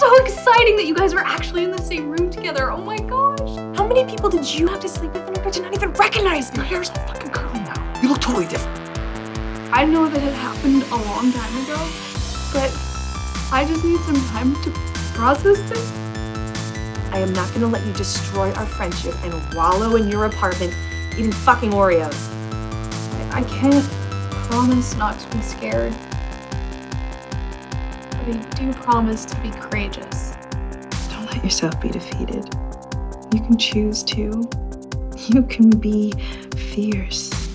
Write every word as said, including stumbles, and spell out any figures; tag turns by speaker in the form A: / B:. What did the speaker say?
A: so exciting that you guys were actually in the same room together. Oh my gosh.
B: How many people did you have to sleep with in order to not even recognize me?
C: Your hair's all fucking curly now. You look totally different.
A: I know that it happened a long time ago, but I just need some time to process this.
B: I am not gonna let you destroy our friendship and wallow in your apartment eating fucking Oreos.
A: I, I can't promise not to be scared, but I do promise to be courageous.
D: Don't let yourself be defeated. You can choose to. You can be fierce.